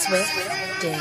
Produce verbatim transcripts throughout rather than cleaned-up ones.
Swift Day.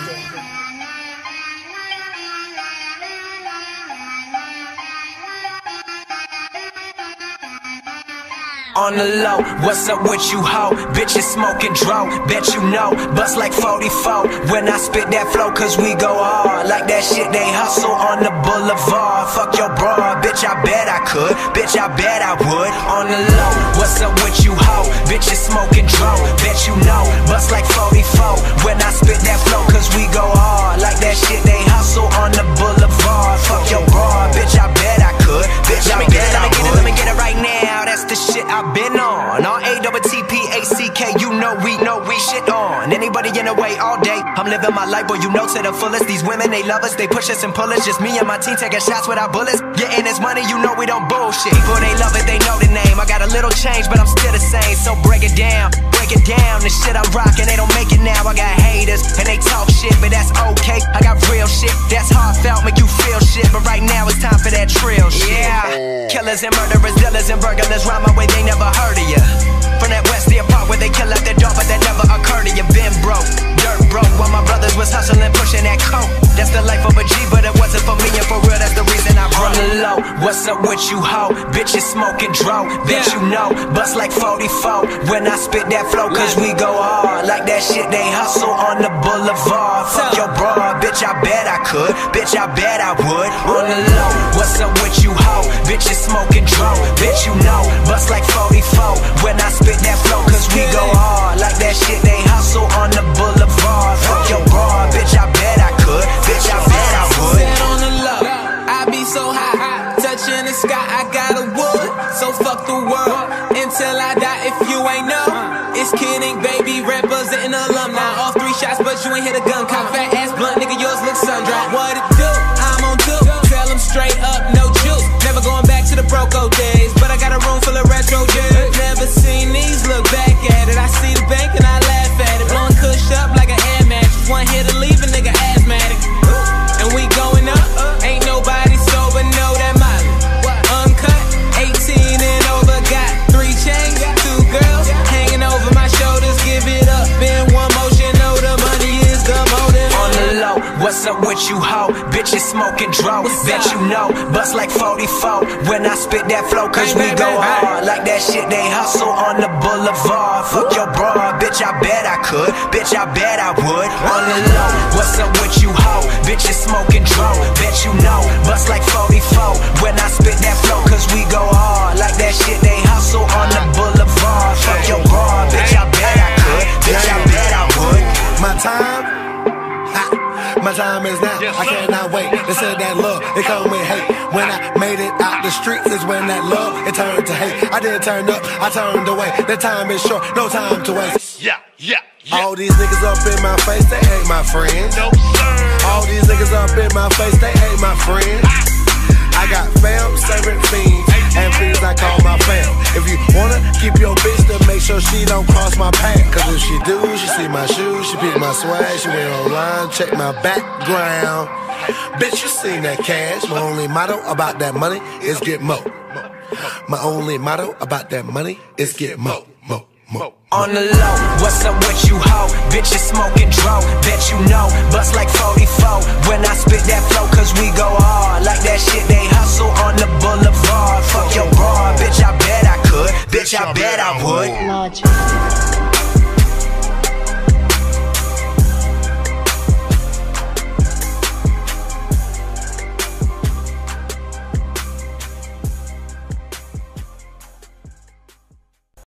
On the low, what's up with you, ho? Bitches smoking dro, bet you know. Bust like forty-four when I spit that flow, cause we go hard. Like that shit they hustle on the boulevard. Fuck your bra, bitch, I bet I could. Bitch, I bet I would. On the low, what's up with you, ho? Bitches smoking dro, bet you know. Bust like forty-four when I spit that flow, cause we go hard. Like that shit they hustle on the boulevard. Fuck your bra, bitch, I bet I could. Bitch, I bet I would. Let me get it right now, that's the shit I been on. R A T T P A C K, you know we know we shit on. Anybody in the way all day, I'm living my life, boy, you know to the fullest. These women, they love us, they push us and pull us. Just me and my team taking shots without bullets. Getting this money, you know we don't bullshit. People, they love it, they know the name. I got a little change, but I'm still the same. So break it down, break it down. The shit I'm rocking, they don't make it now. I got haters, and they talk shit, but that's okay. I got real shit, that's heartfelt, make you feel shit. But right now it's time for that trill shit. Yeah, killers and murderers, dealers and burglars, rhyme my way, they never heard of ya. From that Westia Park where they kill out their dog, but that never occurred to you. Been broke, dirt broke, while my brothers was hustling, pushing that coke. That's the life of a G, but it wasn't for me, and for real, that's the reason I broke. On the low, what's up with you, ho? Bitches smoking dro, bet you know. Bust like forty-four when I spit that flow, cause we go hard. Like that shit they hustle on the boulevard. Fuck your bra, bitch, I bet I could. Bitch, I bet I would. On the low, what's up with you, ho? Bitches smoking dro, bet you know. Bust like forty-four when I spit that flow, cause we go hard. Like that shit they hustle on the boulevard. Fuck your bra, bitch, I bet I could. Bitch, I bet I would. Set on the low, I be so high, touching the sky, I got a wood. So fuck the world, until I die. If you ain't know, it's kidding, baby, representing alumni. All three shots, but you ain't hit a gun. Cop fat ass blunt, nigga, yours look sun-dried. What it do? I'm on two, tell them straight up, no juice. Never going back to the broke old days, but I got a room full of retro jizz. Never seen these, look back at it. I see the bank and I laugh at it. Blowing kush up like an air mattress. One hit to leave a nigga asthmatic. And we going up, ain't nobody sober, know that Molly. Uncut, eighteen and over, got three chains, two girls hanging over my shoulders. Give it up in one motion, know the money is the motive. On the low, what's up with you, ho? Bitches smoking dro, bet you know. Bust like forty-four when I spit that flow, cause we go hard. Like that shit they hustle on the boulevard. Fuck your bra, bitch, I bet I could. Bitch, I bet I would. On the low, what's up with you, ho? Bitches smoking dro, bet you know. Bust like forty-four when I spit that flow, cause we go hard. Like that shit they hustle on the boulevard. Fuck your bra, bitch, I bet I could. Bitch, I bet I would. My time, ha, my time is now. I cannot wait. They said that love, it come with hate. When I made it out the streets is when that love, it turned to hate. I didn't turn up, I turned away. The time is short, no time to waste. Yeah, yeah, yeah. All these niggas up in my face, they ain't my friends. No, sir. All these niggas up in my face, they ain't my friends. I got fam, serving fiends, and fiends I call my fam. If you wanna keep your bitch, then make sure she don't cross my path. Cause if she do, she see my shoes, she pick my swag, she went online, check my background. Bitch, you seen that cash. My only motto about that money is get mo. My only motto about that money is get mo, mo, mo. On the low, what's up with you, ho? Bitches smoking dro, bet you know. Bust like forty-four when I spit that flow, cause we go hard. Like that shit they hustle on the boulevard. Fuck your bra, bitch, I bet I could. Bitch, I bet I would.